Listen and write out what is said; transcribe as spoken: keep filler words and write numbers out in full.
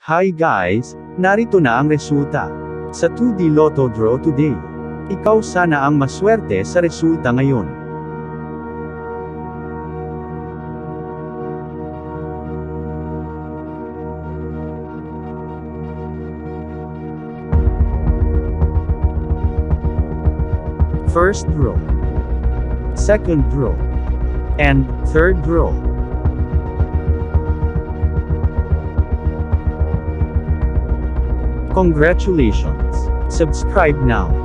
Hi guys, narito na ang resulta. Sa two D Lotto Draw today. Ikaw sana ang maswerte sa resulta ngayon. First draw, second draw, and third draw. Congratulations! Subscribe now.